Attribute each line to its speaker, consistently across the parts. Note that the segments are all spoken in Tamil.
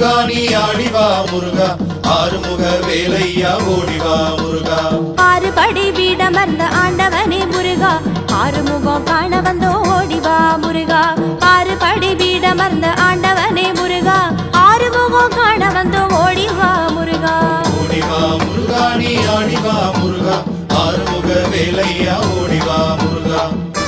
Speaker 1: முருகா நீ ஆடிவா முருகா ஆறுமுக வேலையா ஓடிவா முருகா
Speaker 2: ஆறு படி வீடமர்ந்த ஆண்டவனே முருகா ஆறுமுகம் காண வந்தோ ஓடிவா முருகா ஆறு படி வீடமர்ந்த ஆண்டவனே முருகா ஆறுமுகம் காண வந்தோ ஓடிவா முருகா
Speaker 1: ஓடிவா முருகா நீ ஆடிவா முருகா ஆறுமுக வேலையா ஓடிவா முருகா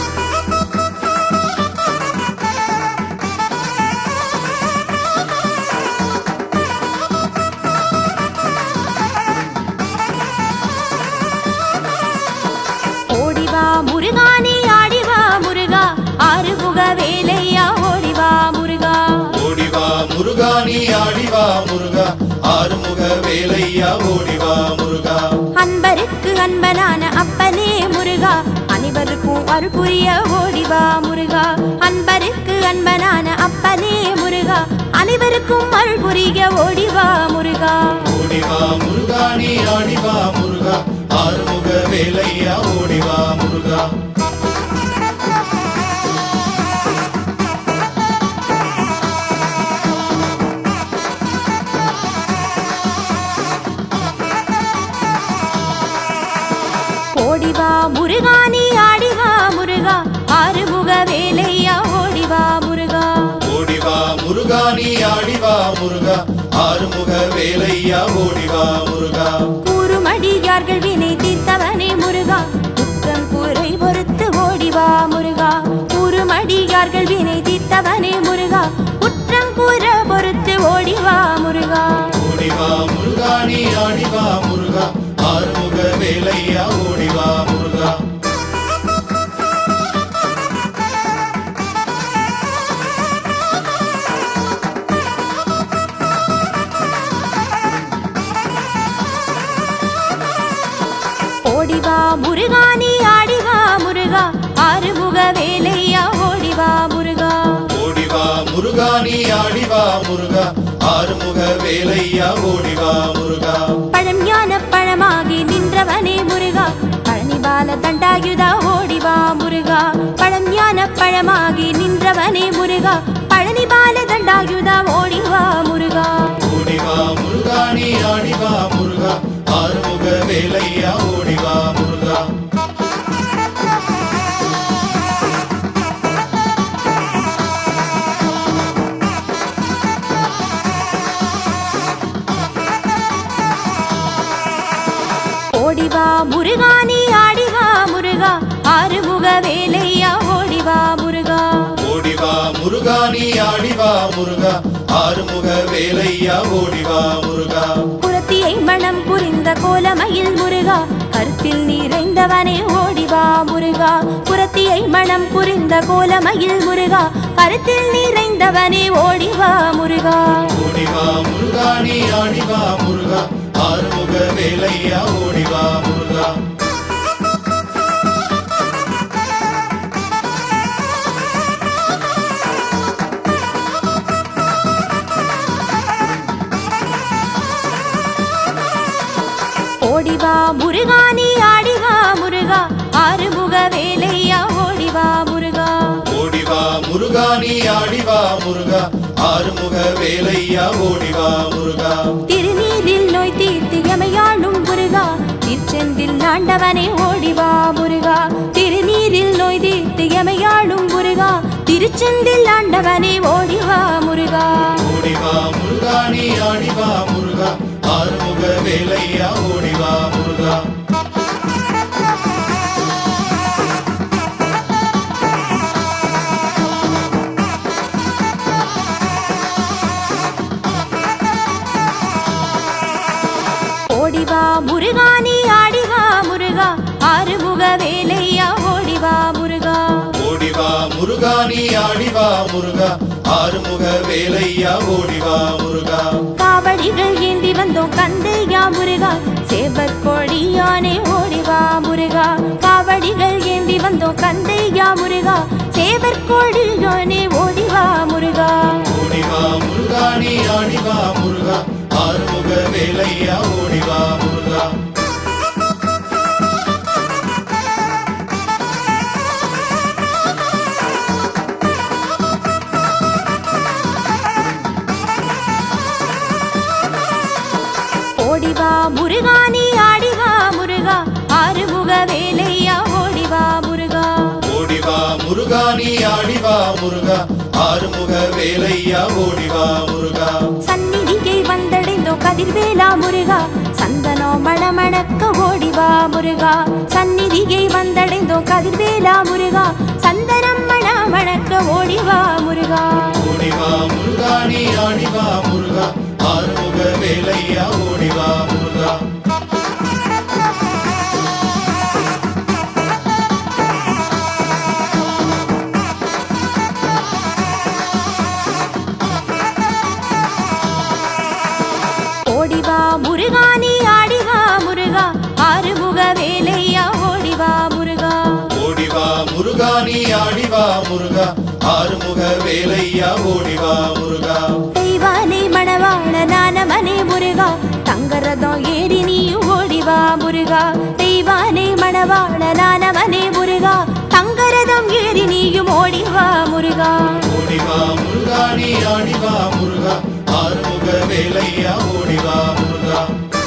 Speaker 2: முருகா நீ ஆடிவா முருகா ஆறுமுக வேலையா ஓடிவா முருகா
Speaker 1: ஓடிவா முருகா நீ ஆடிவா முருகா ஆறுமுக வேலையா ஓடிவா முருகா
Speaker 2: அன்பருக்கு அன்பனான அப்பனே முருகா அனைவருக்கும் அருள் புரிய ஓடிவா முருகா அன்பருக்கு அன்பனான அப்பனே முருகா அனைவருக்கும் அருள் புரிய ஓடிவா முருகா
Speaker 1: ஓடிவா முருகா நீ ஆடிவா முருகா ஆறுமுக வேலையா ஓடிவா முருகா
Speaker 2: ஓடிவா முருகா நீ ஆடிவா முருகா ஆறுமுக வேலையா ஓடிவா முருகா
Speaker 1: ஓடிவா முருகா நீ ஆடிவா முருகா ஆறுமுக வேலையா ஓடிவா முருகா
Speaker 2: கூறுமடியார்கள் வினை தீர்த்தவனே முருகா குற்றம் குறை பொறுத்து ஓடிவா முருகா கூறுமடியார்கள் வினை தீர்த்தவனே முருகா குற்றம் கூற பொறுத்து ஓடிவா முருகா
Speaker 1: ஓடிவா முருகா நீ ஆடிவா முருகா ஆறுமுக வேலையா ஓடிவா முருகா
Speaker 2: ஓடிவா முருகா நீ ஆடிவா முருகா ஆறுமுக வேலையா ஓடிவா முருகா
Speaker 1: ஓடிவா முருகா நீ ஆடிவா முருகா ஆறுமுக வேலையா ஓடிவா முருகா
Speaker 2: பழம் ஞான பழமாகி நின்றவனே முருகா பழனி பால தண்டாயுதா ஓடிவா முருகா பழம் ஞான பழமாகி நின்றவனே முருகா பழனி பால தண்டாயுதா ஓடிவா முருகா
Speaker 1: ஓடிவா முருகா நீ ஆடிவா முருகா ஆறுமுக வேலையா ஓடிவா முருகா
Speaker 2: ஓடிவா முருகா நீ ஆடிவா முருகா ஆறுமுக வேலையா ஓடிவா முருகா
Speaker 1: ஓடிவா முருகா நீ ஆடிவா முருகா ஆறுமுக வேலையா ஓடிவா முருகா
Speaker 2: குரத்தியை மனம் புரிந்த கோலமயில் முருகா கருத்தில் நிறைந்தவனே ஓடிவா முருகா குரத்தியை மனம் புரிந்த கோலமயில் முருகா கருத்தில் நிறைந்தவனே ஓடிவா முருகா
Speaker 1: ஓடிவா முருகா நீ ஆடிவா முருகா ஆறுமுக வேலையா ஓடிவா முருகா
Speaker 2: ஓடிவா முருகா நீ ஆடிவா முருகா ஆறுமுக வேலையா ஓடிவா முருகா
Speaker 1: ஓடிவா முருகா நீ ஆடிவா முருகா ஆறுமுக வேலையா ஓடிவா முருகா
Speaker 2: திருநீரில் நோய் தீர்த்து எமையாளும் முருகா திருச்செந்தில் ஆண்டவனே ஓடிவா முருகா திருநீரில் நோய் தீர்த்து எமையாளும் முருகா திருச்செந்தில் ஆண்டவனே ஓடிவா முருகா
Speaker 1: ஓடிவா முருகா நீ ஆடிவா முருகா ஆறுமுக வேலையா ஓடிவா முருகா
Speaker 2: ஓடிவா முருகா நீ ஆடிவா முருகா ஆறுமுக வேலையா ஓடிவா முருகா
Speaker 1: ஓடிவா முருகா நீ ஆடிவா முருகா ஆறுமுக வேலையா ஓடிவா முருகா
Speaker 2: காவடிகள் ஏந்தி வந்தோம் கந்தையா முருகா சேவர் கொடியானே ஓடிவா முருகா காவடிகள் ஏந்தி வந்தோம் கந்தையா முருகா சேவர் கொடியானே ஓடிவா முருகா
Speaker 1: ஓடிவா முருகா நீ ஆடிவா முருகா ஆறுமுக வேலையா ஓடிவா முருகா
Speaker 2: முருகா நீ ஆடிவா முருகா ஆறுமுக வேலையா ஓடிவா முருகா
Speaker 1: ஓடிவா முருகா நீ ஆடிவா முருகா ஆறுமுக வேலையா ஓடிவா முருகா
Speaker 2: சந்நிதியை வந்தடைந்தோ கதிர்வேலா முருகா சந்தனோ மணமணக்க ஓடிவா முருகா சந்நிதியை வந்தடைந்தோ கதிர்வேலா முருகா சந்தனம் மணமணக்க ஓடிவா முருகா
Speaker 1: ஓடிவா முருகா நீ ஆடிவா முருகா ஆறுமுக வேலையா ஓடிவா முருகா
Speaker 2: ஓடிவா முருகா நீ ஆடிவா முருகா ஆறுமுக வேலையா ஓடிவா முருகா
Speaker 1: ஓடிவா முருகா நீ ஆடிவா முருகா ஆறுமுக வேலையா ஓடிவா முருகா
Speaker 2: தெய்வானை மணவாள நானவனே முருகா தங்கரதம் ஏறி நீயும் ஓடிவா முருகா தெய்வானை மணவாள நானவனே முருகா தங்கரதம் ஏறி நீயும் ஓடிவா முருகா
Speaker 1: ஓடிவா முருகா நீ ஆடிவா முருகா ஆறுமுக வேலையா ஓடிவா முருகா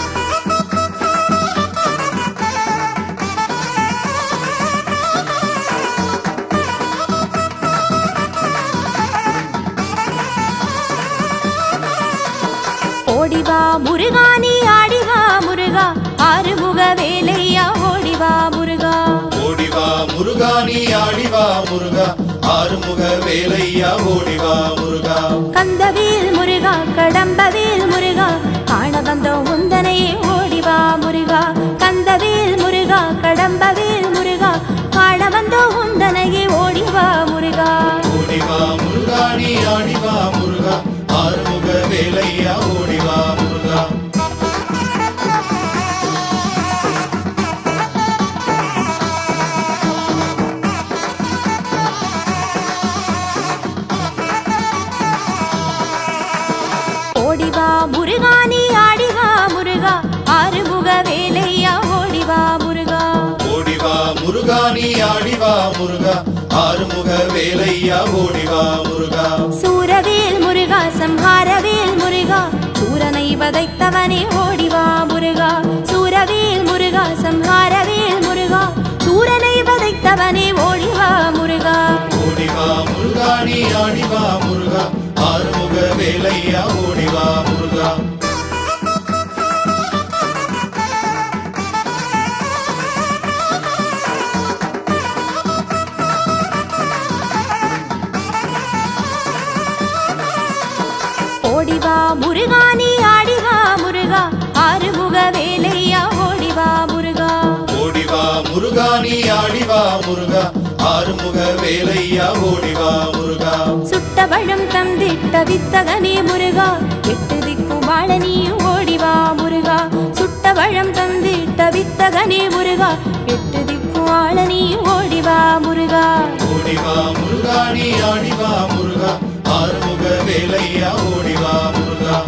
Speaker 2: ஓடிவா முருகா நீ ஆடிவா முருகா ஆறுமுக வேலையா ஓடிவா முருகா
Speaker 1: ஓடிவா முருகா நீ ஆடிவா முருகா ஆறுமுக வேலையா ஓடிவா முருகா
Speaker 2: கந்தவேல் முருகா கடம்பவேல் முருகா காண வந்தோம் உந்தனையே ஓடிவா முருகா கந்தவேல் முருகா கடம்பவேல் முருகா காண வந்தோம் உந்தனையே ஓடிவா முருகா
Speaker 1: ஓடிவா முருகா நீ ஆடிவா முருகா ஆறுமுக வேலையா ஓடிவா முருகா
Speaker 2: ஓடிவா முருகா நீ ஆடிவா முருகா ஆறுமுக வேலையா ஓடிவா முருகா
Speaker 1: ஓடிவா முருகா நீ ஆடிவா முருகா ஆறுமுக வேலையா ஓடிவா முருகா
Speaker 2: சூரவேல் முருகா சம்ஹாரவேல் முருகா சூரனை வதைத்தவனே ஓடிவா முருகா சூரவேல் முருகா சம்ஹாரவேல் முருகா சூரனை வதைத்தவனே ஓடிவா முருகா
Speaker 1: ஓடிவா முருகா நீ ஆடிவா முருகா ஆறுமுக வேலையா ஓடிவா முருகா
Speaker 2: ஓடிவா முருகா நீ ஆடிவா முருகா ஆறுமுக வேலையா ஓடிவா முருகா
Speaker 1: ஓடிவா முருகா நீ ஆடிவா முருகா ஆறுமுக வேலையா ஓடிவா முருகா
Speaker 2: சுட்டபழம் தந்திட்ட வித்தகனே முருகா எட்டு திக்குமாள நீயும் ஓடிவா முருகா சுட்டபழம் தந்திட்ட வித்தகனே முருகா எட்டு திக்குமாள நீயும் ஓடிவா முருகா
Speaker 1: ஓடிவா முருகா நீ ஆடிவா முருகா ஆறுமுக வேலையா ஓடிவா முருகா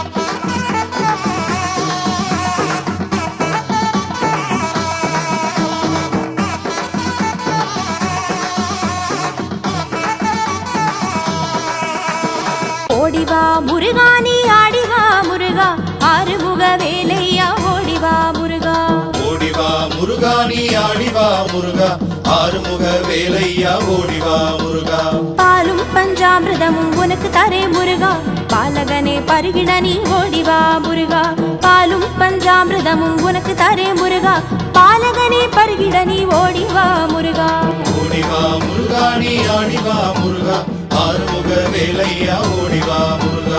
Speaker 2: ஓடிவா முருகா நீ ஆடிவா முருகா ஆறுமுக வேலையா ஓடிவா முருகா
Speaker 1: ஓடிவா முருகா நீ ஆடிவா முருகா ஆறுமுக வேலையா ஓடிவா முருகா
Speaker 2: பாலும் பஞ்சாமிரதமும் உனக்கு தரே முருகா பாலகனே பருகிட நீ ஓடிவா முருகா பாலும் பஞ்சாமிரதமும் உனக்கு தரே முருகா பாலகனே பருகிட நீ ஓடிவா முருகா
Speaker 1: ஓடிவா முருகா நீ ஆடிவா முருகா ஆறுமுக வேலையா ஓடிவா முருகா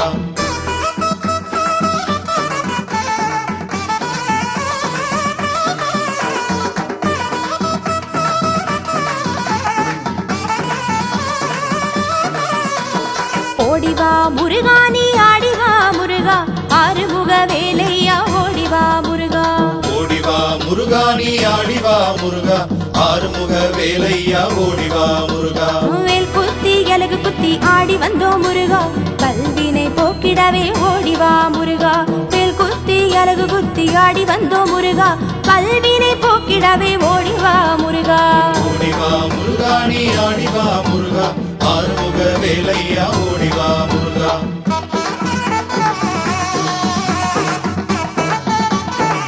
Speaker 2: ஓடிவா முருகா நீ ஆடிவா முருகா ஆறுமுக வேலையா ஓடிவா முருகா
Speaker 1: ஓடிவா முருகா நீ ஆடிவா முருகா ஆறுமுக வேலையா ஓடிவா முருகா
Speaker 2: வேல் குத்தி எலகு குத்தி ஆடி வந்தோ முருகா கல்வினை போக்கிடவே ஓடிவா முருகா வேல் குத்தி எலகு குத்தி ஆடி வந்தோ முருகா கல்வினை போக்கிடவே ஓடிவா முருகா
Speaker 1: ஓடிவா முருகா நீ ஆடிவா முருகா ஆறுமுக வேலையா ஓடிவா முருகா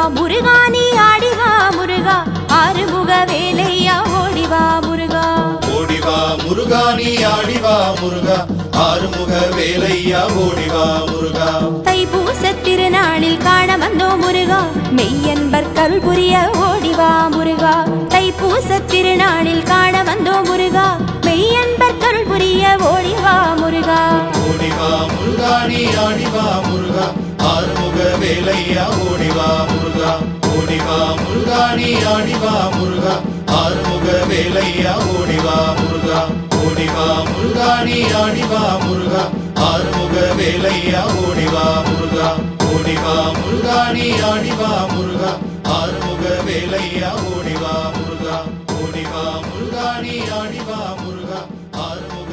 Speaker 2: முருகா நீ ஆடிவா முருகா ஆறுமுக வேலையா ஓடிவா முருகா
Speaker 1: ஓடிவா முருகா நீ ஆடிவா முருகா ஆறுமுக வேலையா ஓடிவா முருகா
Speaker 2: தைப்பூச திருநாளில் காண வந்தோ முருகா மெய்யன்பர் கருள் புரிய ஓடிவா முருகா தைப்பூச திருநாளில் காண வந்தோ முருகா மெய்யன்பர் கருள் புரிய ஓடிவா முருகா
Speaker 1: ஓடிவா முருகா நீ ஆடிவா முருகா ஆறுமுக வேலையா ஓடிவா முருகா ஓடிவா முருகா நீ ஆடிவா முருகா ஆறுமுக வேலையா ஓடிவா முருகா ஓடிவா முருகா நீ ஆடிவா முருகா ஆறுமுக வேலையா ஓடிவா முருகா ஓடிவா முருகா நீ ஆடிவா முருகா ஆறுமுக வேலையா ஓடிவா முருகா ஓடிவா முருகா நீ ஆடிவா முருகா ஆறுமுக